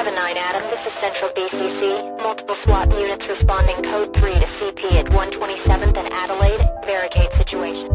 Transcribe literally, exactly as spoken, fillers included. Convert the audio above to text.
seven nine Adam, this is Central B C C. Multiple SWAT units responding code three to C P at one twenty-seventh and Adelaide. Barricade situation.